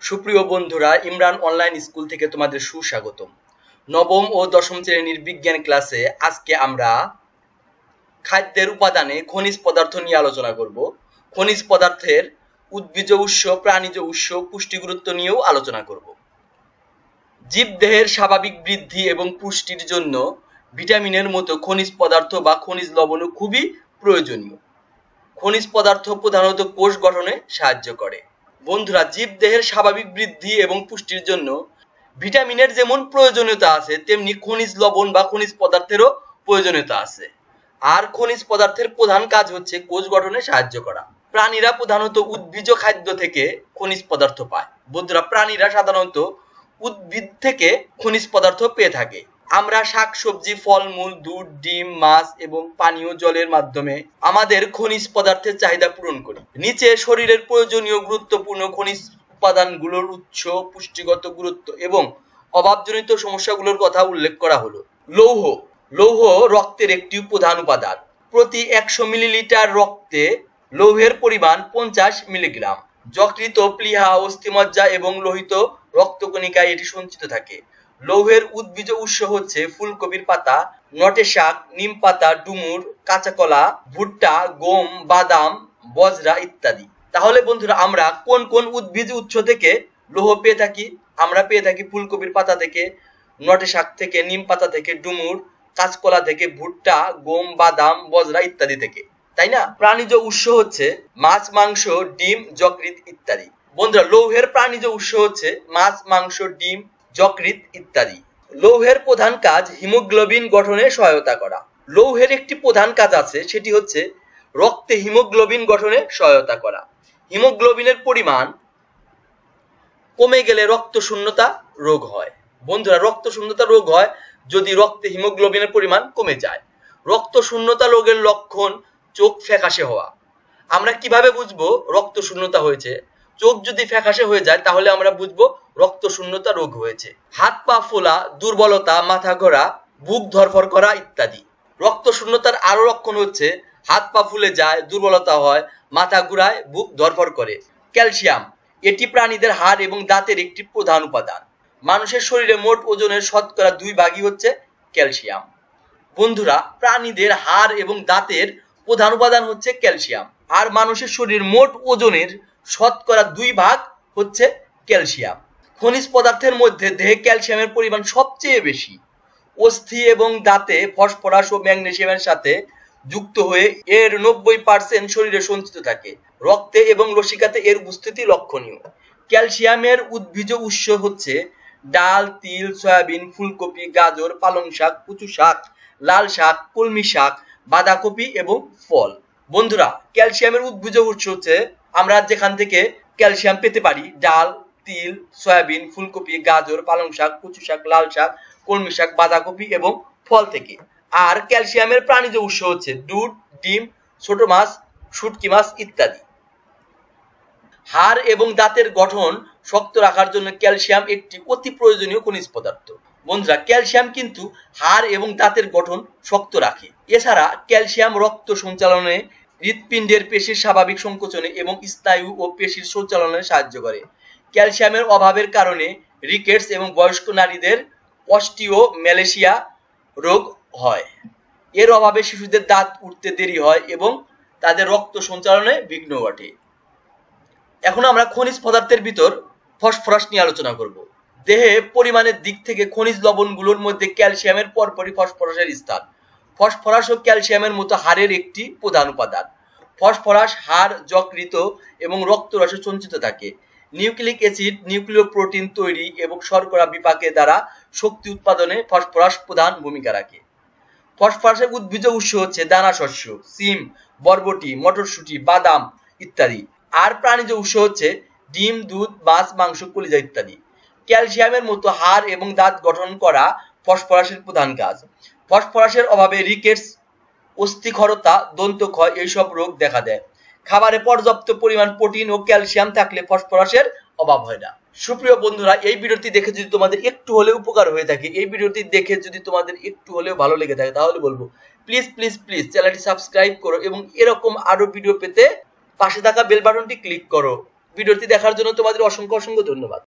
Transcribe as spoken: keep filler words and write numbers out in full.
সুপ্রিয় বন্ধুরা, Imran online school থেকে তোমাদের সুস্বাগতম। নবম ও দশম শ্রেণীর বিজ্ঞান ক্লাসে আজকে আমরা খাদ্যের উপাদানে খনিজ পদার্থ নিয়ে আলোচনা করব। খনিজ পদার্থের উদ্ভিজ উৎস, প্রাণীজ উৎস, পুষ্টি গুরুত্ব নিয়েও আলোচনা করব। জীবদেহের স্বাভাবিক বৃদ্ধি এবং পুষ্টির জন্য ভিটামিনের মতো খনিজ পদার্থ বা খনিজ লবণও খুবই প্রয়োজনীয়। খনিজ পদার্থ প্রধানত কোষ গঠনে সাহায্য করে। বন্ধুরা, জীবদেহের স্বাভাবিক বৃদ্ধি এবং পুষ্টির জন্য ভিটামিনের যেমন প্রয়োজনীয়তা আছে, তেমনি খনিজ লবণ বা খনিজ পদার্থেরও প্রয়োজনীয়তা আছে। আর খনিজ পদার্থের প্রধান কাজ হচ্ছে কোষ গঠনে সাহায্য করা। প্রাণীরা প্রধানত উদ্ভিজ খাদ্য থেকে খনিজ পদার্থ পায়। বন্ধুরা, প্রাণীরা সাধারণত উদ্ভিদ থেকে খনিজ পদার্থ পেয়ে থাকে। আমরা শাকসবজি, ফলমূল, দুধ, ডিম, মাছ এবং পানীয় জলের মাধ্যমে আমাদের খনিজ পদার্থের চাহিদা পূরণ করি। নিচে শরীরের প্রয়োজনীয় গুরুত্বপূর্ণ খনিজ উপাদানগুলোর উৎস, পুষ্টিগত গুরুত্ব এবং অভাবজনিত সমস্যাগুলোর কথা উল্লেখ করা হলো। লৌহ লৌহ রক্তের একটি প্রধান উপাদান। প্রতি একশো মিলিলিটার রক্তে লৌহের পরিমাণ পঞ্চাশ মিলিগ্রাম। যকৃত, প্লীহা, অস্থিমজ্জা এবং লোহিত রক্তকণিকায় এটি সঞ্চিত থাকে। লৌহের উদ্ভিজ উৎস হচ্ছে ফুলকপির পাতা, নটে শাক, নিম পাতা, ডুমুর, কাঁচা কলা, ভুট্টা, গম, বাদাম, বজরা ইত্যাদি। তাহলে বন্ধুরা, আমরা কোন কোন উদ্ভিজ উৎস থেকে লৌহ পেয়ে থাকি? আমরা পেয়ে থাকি ফুলকপির পাতা থেকে, নটে শাক থেকে, নিম পাতা থেকে, ডুমুর, কাঁচকলা থেকে, ভুট্টা, গম, বাদাম, বজরা ইত্যাদি থেকে, তাই না? প্রাণীজ উৎস হচ্ছে মাছ, মাংস, ডিম, যকৃৎ ইত্যাদি। বন্ধুরা, লৌহের প্রাণীজ উৎস হচ্ছে মাছ, মাংস, ডিম, যকৃৎ ইত্যাদি। লৌহের প্রধান কাজ হিমোগ্লোবিন গঠনে সহায়তা করা। লৌহের একটি প্রধান কাজ আছে, সেটি হচ্ছে রক্তে হিমোগ্লোবিন গঠনে সহায়তা করা। হিমোগ্লোবিনের পরিমাণ কমে গেলে রক্ত শূন্যতা রোগ হয়। বন্ধুরা, রক্ত শূন্যতা রোগ হয় যদি রক্তে হিমোগ্লোবিনের পরিমাণ কমে যায়। রক্ত শূন্যতা রোগের লক্ষণ চোখ ফ্যাকাশে হওয়া। আমরা কিভাবে বুঝবো রক্ত শূন্যতা হয়েছে? চোখ যদি ফ্যাকাশে হয়ে যায় তাহলে আমরা বুঝবো রক্ত শূন্যতা রোগ হয়েছে। হাত পা ফোলা, দুর্বলতা, মাথা ঘোরা, বুক ধরফর করা ইত্যাদি। রক্ত শূন্যতার আরো লক্ষণ হচ্ছে হাত পা ফুলে যায়, দুর্বলতা হয়, মাথা ঘুরায়, বুক ধরফর করে। ক্যালসিয়াম এটি প্রাণীদের হাড় এবং দাঁতের একটি প্রধান উপাদান। মানুষের শরীরে মোট ওজনের শতকরা দুই ভাগই হচ্ছে ক্যালসিয়াম। বন্ধুরা, প্রাণীদের হাড় এবং দাঁতের প্রধান উপাদান হচ্ছে ক্যালসিয়াম। আর মানুষের শরীরের মোট ওজনের শতকরা দুই ভাগ হচ্ছে ক্যালসিয়াম। খনিজ পদার্থের মধ্যে দেহে ক্যালসিয়ামের পরিমাণ সবচেয়ে বেশি। অস্থি এবং দাঁতে ফসফরাস ও ম্যাগনেসিয়ামের সাথে যুক্ত হয়ে এর নব্বই পার্সেন্ট শরীরে সঞ্চিত থাকে। রক্তে এবং লসিকাতে এর উপস্থিতি লক্ষণীয়। ক্যালসিয়ামের উদ্ভিজ উৎস হচ্ছে ডাল, তিল, সয়াবিন, ফুলকপি, গাজর, পালং শাক, কচু শাক, লাল শাক, কলমি শাক, বাঁধাকপি এবং ফল। বন্ধুরা, ক্যালসিয়ামের উদ্ভিজ উৎস হচ্ছে আমরা যেখান থেকে ক্যালসিয়াম পেতে পারি ডাল, তিল, সয়াবিন, ফুলকপি, গাজর, পালং শাক, কচু শাক, লাল শাক, কলমি শাক, বাঁধাকপি এবং ফল থেকে। আর ক্যালসিয়ামের প্রাণীজ উৎস হচ্ছে দুধ, ডিম, ছোট মাছ, শুটকি মাছ ইত্যাদি। হাড় এবং দাঁতের গঠন শক্ত রাখার জন্য ক্যালসিয়াম একটি অতি প্রয়োজনীয় খনিজ পদার্থ। বন্ধুরা, ক্যালসিয়াম কিন্তু হাড় এবং দাঁতের গঠন শক্ত রাখে। এছাড়া ক্যালসিয়াম রক্ত সঞ্চালনে, হৃৎপিণ্ডের পেশির স্বাভাবিক সংকোচনে এবং স্নায়ু ও পেশির সঞ্চালনে সাহায্য করে। ক্যালসিয়ামের অভাবের কারণে রিকেটস এবং বয়স্ক নারীদের অস্টিওম্যালেশিয়া রোগ হয়। এর অভাবে শিশুদের দাঁত উঠতে দেরি হয় এবং তাদের রক্ত সঞ্চালনে বিঘ্ন ঘটে। এখন আমরা খনিজ পদার্থের ভিতর ফসফরাস নিয়ে আলোচনা করব। দেহে পরিমাণের দিক থেকে খনিজ লবণগুলোর মধ্যে ক্যালসিয়ামের পরপরই ফসফরাসের স্থান। ফসফরাস ও ক্যালসিয়ামের মতো হাড়ের একটি প্রধান উপাদান। ফসফরাস হাড়, যকৃত এবং রক্তরসে সঞ্চিত থাকে। নিউক্লিক অ্যাসিড, নিউক্লিয় প্রোটিন তৈরি এবং শর্করা বিপাকে দ্বারা শক্তি উৎপাদনে ফসফরাস প্রধান ভূমিকা রাখে। ফসফরাসের উদ্ভিজ উৎস হচ্ছে দানা শস্য, সিম, বরবটি, মটরশুঁটি, বাদাম ইত্যাদি। আর প্রাণীজ উৎস হচ্ছে ডিম, দুধ, মাছ, মাংস, কলিজা ইত্যাদি। ক্যালসিয়ামের মতো হাড় এবং দাঁত গঠন করা ফসফরাসের প্রধান কাজ। ফসফরাসের অভাবে রিকেটস, অস্থিক্ষরতা, দন্তক্ষয় এইসব রোগ দেখা দেয়। খাবারে পর্যাপ্ত পরিমাণ প্রোটিন ও ক্যালসিয়াম থাকলে ফসফরাসের অভাব হয় না। সুপ্রিয় বন্ধুরা, এই ভিডিওটি দেখে যদি তোমাদের একটু হলেও উপকার হয়ে থাকে, এই ভিডিওটি দেখে যদি তোমাদের একটু হলেও ভালো লেগে থাকে, তাহলে বলবো প্লিজ প্লিজ প্লিজ চ্যানেলটি সাবস্ক্রাইব করো এবং এরকম আরো ভিডিও পেতে পাশে থাকা বেল বাটনটি ক্লিক করো। ভিডিওটি দেখার জন্য তোমাদের অসংখ্য অসংখ্য ধন্যবাদ।